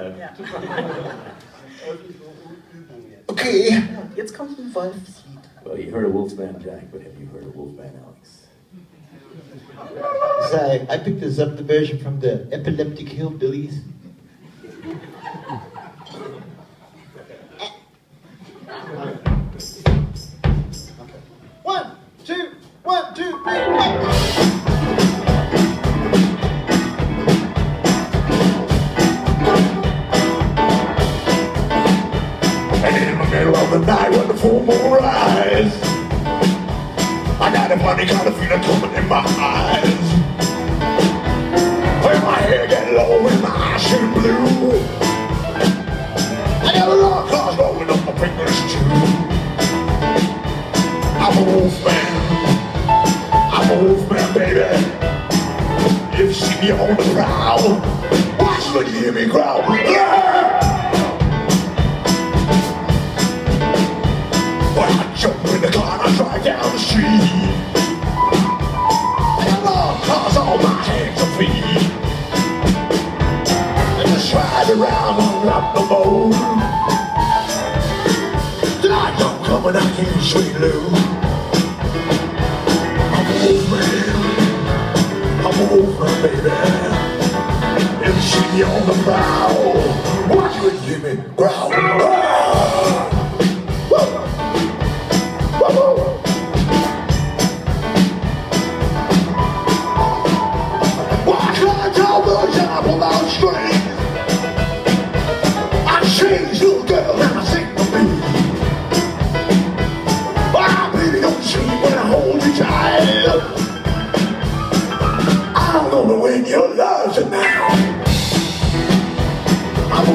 Ja. Okay. Jetzt kommt ein Wolfslied. Well, you heard of Wolfman Jack, but have you heard of Wolfman Alex? So I picked this up, the version from the Epileptic Hillbillies. One, two, 3. And in the middle of the night when the full moon rise, I got a funny kind of feeling coming in my eyes. When my hair get low and my eyes turn blue, I got a lot of claws rolling up my fingers too. I'm a wolfman, baby. If you see me on the prowl, watch when you hear me growl. Well, I jump in the car and I drive down the street. I got long claws on my hands and feet. And just ride around on the road. Then I don't come and I can't swing loose. I'm a wolfman, baby. If you see me on the prowl, watch when you hear me growl. Your love's now. I'm a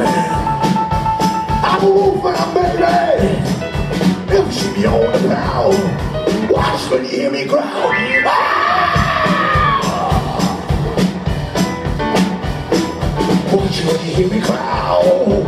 wolfman, baby. If you see me on the prowl, watch when you hear me growl. Watch when you hear me growl.